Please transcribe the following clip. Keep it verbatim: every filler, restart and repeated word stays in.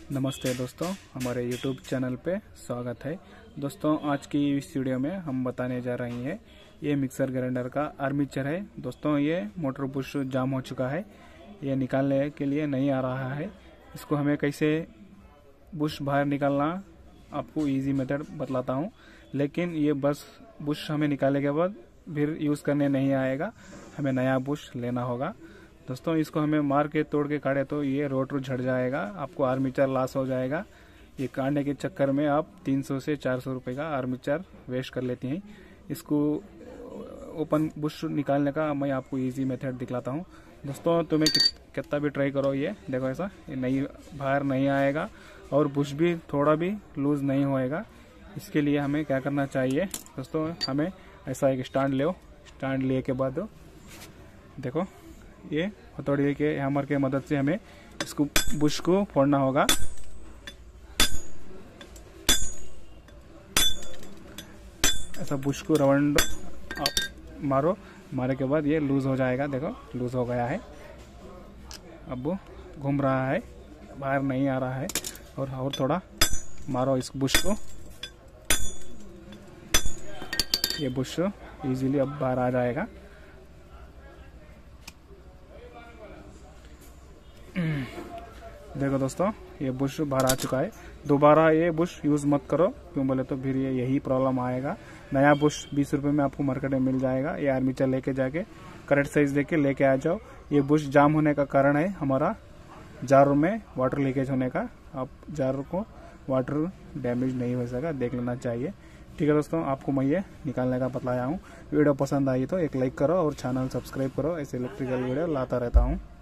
नमस्ते दोस्तों, हमारे यूट्यूब चैनल पे स्वागत है। दोस्तों, आज की इस वीडियो में हम बताने जा रहे हैं ये मिक्सर ग्राइंडर का आर्मेचर है। दोस्तों, ये मोटर बुश जाम हो चुका है, ये निकालने के लिए नहीं आ रहा है। इसको हमें कैसे बुश बाहर निकालना आपको इजी मेथड बतलाता हूँ, लेकिन ये बस बुश हमें निकालने के बाद फिर यूज़ करने नहीं आएगा, हमें नया बुश लेना होगा। दोस्तों, इसको हमें मार के तोड़ के काटे तो ये रोटर झड़ जाएगा, आपको आर्मेचर लॉस हो जाएगा। ये काटने के चक्कर में आप तीन सौ से चार सौ रुपये का आर्मेचर वेस्ट कर लेती हैं। इसको ओपन बुश निकालने का मैं आपको इजी मेथड दिखलाता हूँ। दोस्तों, तुम्हें कितना भी ट्राई करो, ये देखो ऐसा ये नहीं बाहर नहीं आएगा और बुश भी थोड़ा भी लूज नहीं होएगा। इसके लिए हमें क्या करना चाहिए दोस्तों, हमें ऐसा एक स्टैंड लो। स्टैंड लिए के बाद देखो ये हथौड़ी के हैमर के मदद से हमें इसको बुश को फोड़ना होगा। ऐसा बुश को राउंड आप मारो, मारे के बाद ये लूज हो जाएगा। देखो लूज हो गया है, अब घूम रहा है, बाहर नहीं आ रहा है। और और थोड़ा मारो इस बुश को, ये बुश इजीली अब बाहर आ जाएगा। देखो दोस्तों, ये बुश बाहर आ चुका है। दोबारा ये बुश यूज़ मत करो, क्यों बोले तो फिर ये यही प्रॉब्लम आएगा। नया बुश बीस रुपए में आपको मार्केट में मिल जाएगा। ये आर्मेचर लेके जाके करेक्ट साइज देके लेके आ जाओ। ये बुश जाम होने का कारण है हमारा जार में वाटर लीकेज होने का। आप जार को वाटर डैमेज नहीं हो सका, देख लेना चाहिए। ठीक है दोस्तों, आपको मैं ये निकालने का बतलाया हूँ। वीडियो पसंद आई तो एक लाइक करो और चैनल सब्सक्राइब करो, ऐसे इलेक्ट्रिकल वीडियो लाता रहता हूँ।